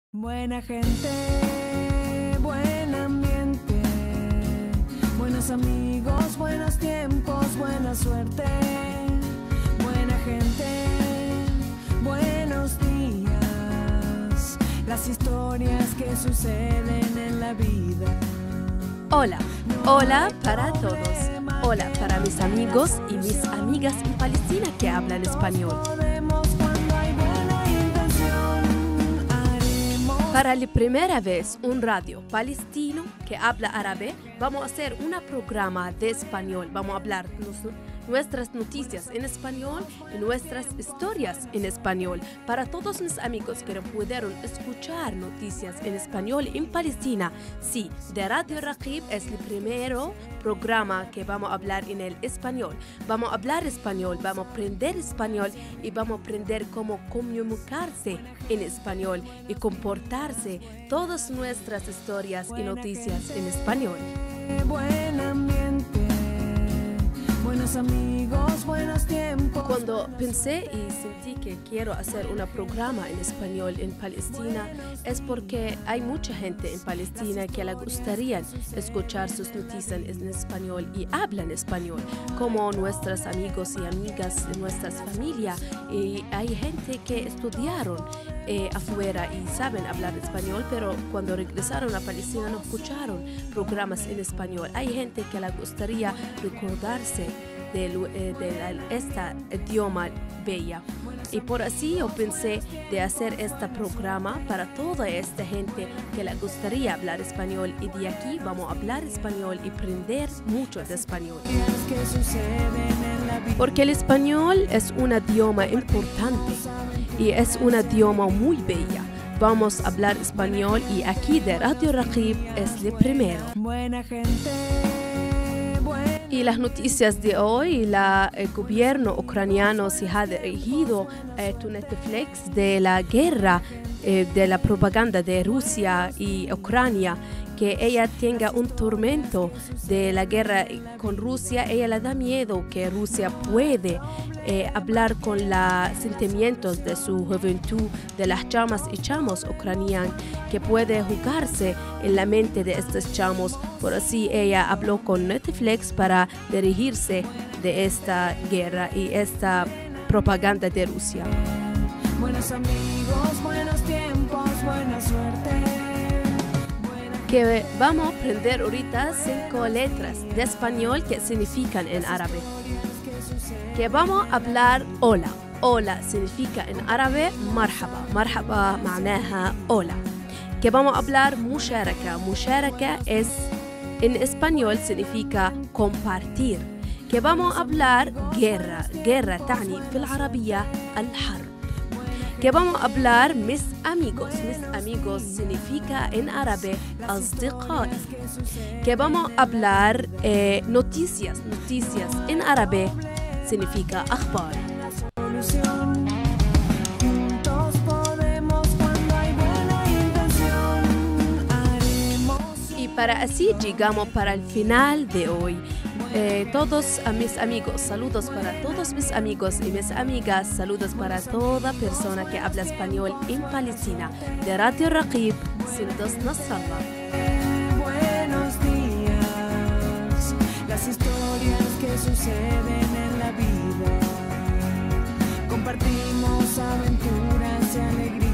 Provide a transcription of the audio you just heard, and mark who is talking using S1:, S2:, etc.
S1: Buena gente, buen ambiente, buenos amigos, buenos tiempos, buena suerte. Buena gente, buenos días, las historias que suceden en la vida.
S2: Hola, hola para todos. Hola para mis amigos y mis amigas en Palestina que hablan español. Para la primera vez, un radio palestino que habla árabe, vamos a hacer un programa de español. Vamos a hablar nuestras noticias en español y nuestras historias en español. Para todos mis amigos que no pudieron escuchar noticias en español en Palestina, sí, de Radio Raqib es el primer programa que vamos a hablar en el español. Vamos a hablar español, vamos a aprender español y vamos a aprender cómo comunicarse en español y comportarse todas nuestras historias y noticias en español.
S1: Buen ambiente, buenos amigos, buenos tiempos.
S2: Cuando pensé y sentí que quiero hacer un programa en español en Palestina, es porque hay mucha gente en Palestina que le gustaría escuchar sus noticias en español y hablan español, como nuestros amigos y amigas de nuestras familias. Y hay gente que estudiaron afuera y saben hablar español, pero cuando regresaron a Palestina no escucharon programas en español. Hay gente que le gustaría recordarse de este idioma bella. Y por así yo pensé de hacer este programa para toda esta gente que le gustaría hablar español, y de aquí vamos a hablar español y aprender mucho de español. Porque el español es un idioma importante y es un idioma muy bella. Vamos a hablar español y aquí de Radio Raqib es el primero.
S1: Buena gente.
S2: Y las noticias de hoy, el gobierno ucraniano se ha dirigido a Netflix de la guerra, de la propaganda de Rusia y Ucrania, que ella tenga un tormento de la guerra con Rusia. Ella le da miedo que Rusia puede hablar con los sentimientos de su juventud, de las chamas y chamos ucranianos, que puede jugarse en la mente de estos chamos. Por así ella habló con Netflix para dirigirse de esta guerra y esta propaganda de Rusia.
S1: Buenos amigos, buenos tiempos, buena suerte.
S2: Que vamos a aprender ahorita 5 letras de español que significan en árabe. Que vamos a hablar hola. Hola significa en árabe marhaba. Marhaba معناها hola. Que vamos a hablar musharaka. Musharaka es en español significa compartir. Que vamos a hablar guerra. Guerra تعني في العربية الحرب. Que vamos a hablar mis amigos. Mis amigos significa en árabe أصدقائي. Que vamos a hablar noticias. Noticias en árabe significa أخبار.
S1: Juntos podemos cuando hay buena intención.
S2: Y para así llegamos para el final de hoy. Todos a mis amigos, saludos para todos mis amigos y mis amigas, saludos para toda persona que habla español en Palestina. De Radio Raqib, Sindos Nasrallah.
S1: Buenos días, las historias que suceden en la vida. Compartimos aventuras y alegrías.